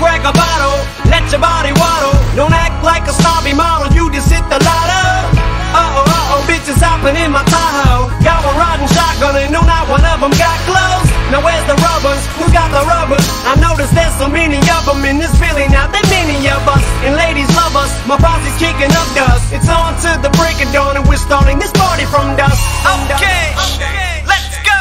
crack a bottle, let your body waddle. Don't act like a snobby model, you just hit the lotto. Bitches hopping in my Tahoe. Got one riding shotgun and no, not one of them got clothes. Now where's the rubbers? Who got the rubbers? I noticed there's so many of them in this Philly. Now there many of us, and ladies love us. My posse's kicking up dust. It's on to the break of dawn, and we're starting this party from dusk. Okay, let's go.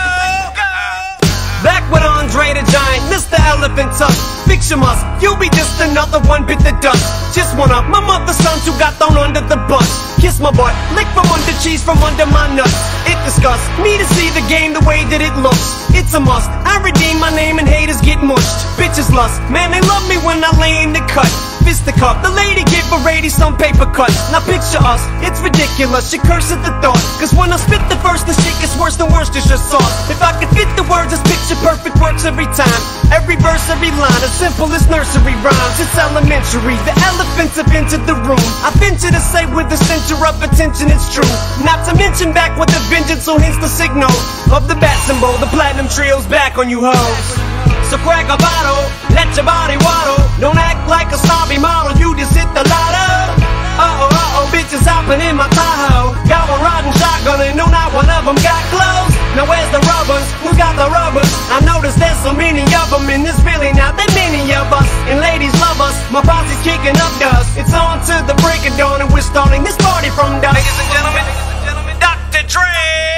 Back with Andre the Giant, Mr. Elephant Tusk. Fix your must, you'll be just another one bit the dust. Just one of my mother's sons who got thrown under the bus. Kiss my butt, lick from under cheese from under my nuts. It disgusts me to see the game the way that it looks. It's a must, I redeem my name and haters get mushed. Bitches lust, man they love me when I lay in the cut. Fisticuff, the lady give a lady some paper cuts. Now picture us, it's ridiculous, she curses the thought. Cause when I spit the verse, the shit gets worse than worse, just your sauce. If I could fit the words, this picture perfect works every time. Every verse, every line, as simple as nursery rhymes. It's elementary, the elephants have entered the room. I venture to say with a center of attention it's true. Not to mention back with a vengeance, so hence the signal of the bat symbol. The platinum trio's back on you hoes. So crack a bottle, let your body waddle. Don't act like a snobby model, you just hit the lotto. Bitches hopping in my Tahoe. Got one riding shotgun and no, not one of them got clothes. Now where's the rubbers? Who got the rubbers? I noticed there's so many of them in this Philly. Now there many of us, and ladies love us. My posse's kicking up dust. It's on to the break of dawn, and we're starting this party from dusk. Ladies and gentlemen, Dr. Dre.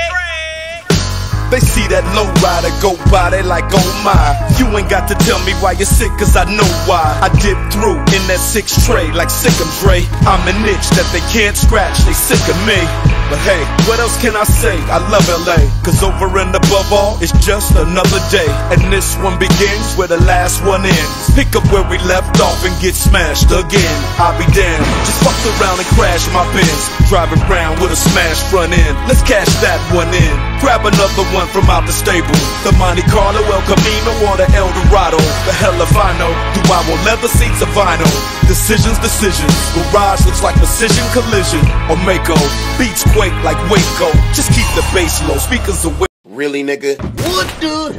They see that low rider go by, they like, oh my. You ain't got to tell me why you're sick, cause I know why. I dip through in that 6 tray like Sick'em Dre. I'm an itch that they can't scratch, they sick of me. But hey, what else can I say? I love LA, cause over and above all, it's just another day. And this one begins where the last one ends. Pick up where we left off and get smashed again. I'll be damned, just fuck around and crash my Benz. Driving around with a smashed front end. Let's cash that one in. Grab another one from out the stable. The Monte Carlo, El Camino, or the El Dorado. The hell if I know. Do I want leather seats or vinyl? Decisions. Garage looks like precision collision or Mako. Beats quake like Waco. Just keep the bass low. Speakers away. Really, nigga? What the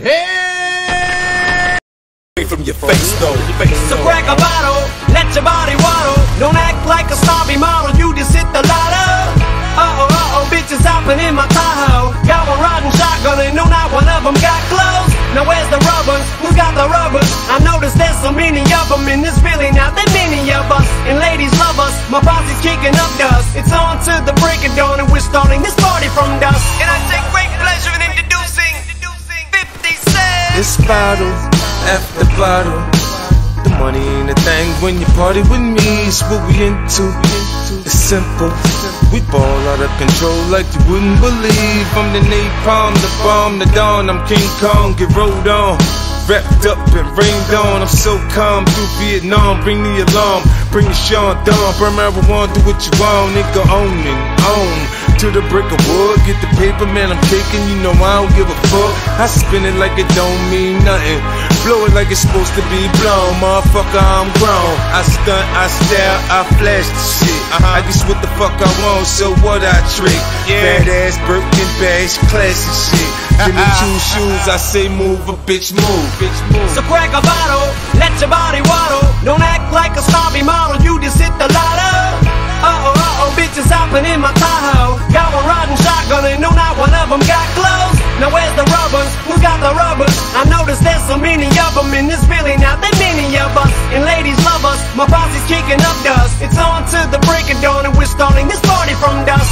hell? Away from your face though. So crack a bottle, let your body waddle. Don't act like a snobby model, you just hit the lotto. Bitches hopping in my Tahoe. Got one riding shotgun and no, not one of them got clothes. Now where's the rubbers? Who got the rubbers? I noticed there's so many of them in this Philly. Now there many of us, and ladies love us. My posse's kicking up dust. It's on to the break of dawn, and we're starting this party from dusk. And I take great pleasure in introducing 50 Cent. It's bottle after bottle. The money ain't a thing when you party with me. It's what we into. It's simple. We ball out of control like you wouldn't believe. I'm the napalm, the bomb, the dawn. I'm King Kong, get rolled on. Wrapped up and rained on. I'm so calm through Vietnam. Bring the alarm, bring the Sean Dawn. Burn marijuana, do what you want, nigga. Own it, own. To the brick of wood, get the paper, man. I'm taking, you know I don't give a fuck. I spin it like it don't mean nothing. Blow it like it's supposed to be blown. Motherfucker, I'm grown. I stunt, I style, I flash the shit. I guess what the fuck I want, so what I trick. Badass Birkin bags, classy shit. Give me 2 shoes, I say move, a bitch move. So crack a bottle, let your body waddle. Don't act like a snobby model, you just hit the lotto. Bitches hopping in my Tahoe. Got one riding shotgun and no, not one of them got clothes. Now where's the rubbers? Who got the rubbers? I noticed there's so many of them in this Philly. Now there many of us, and ladies love us. My posse's kicking up dust. It's on to the break of dawn, and we're starting this party from dusk.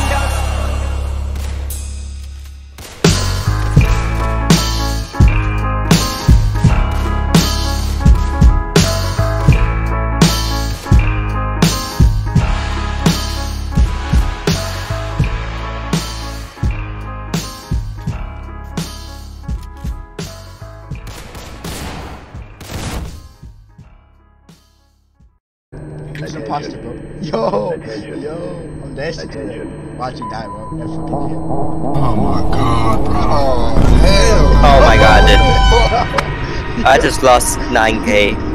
He's an imposter, bro. Yo, I'm that shit, bro. Watch you die, bro. That fucking shit. Oh my god, bro. Oh, hell. Oh my god, dude. I just lost 9K.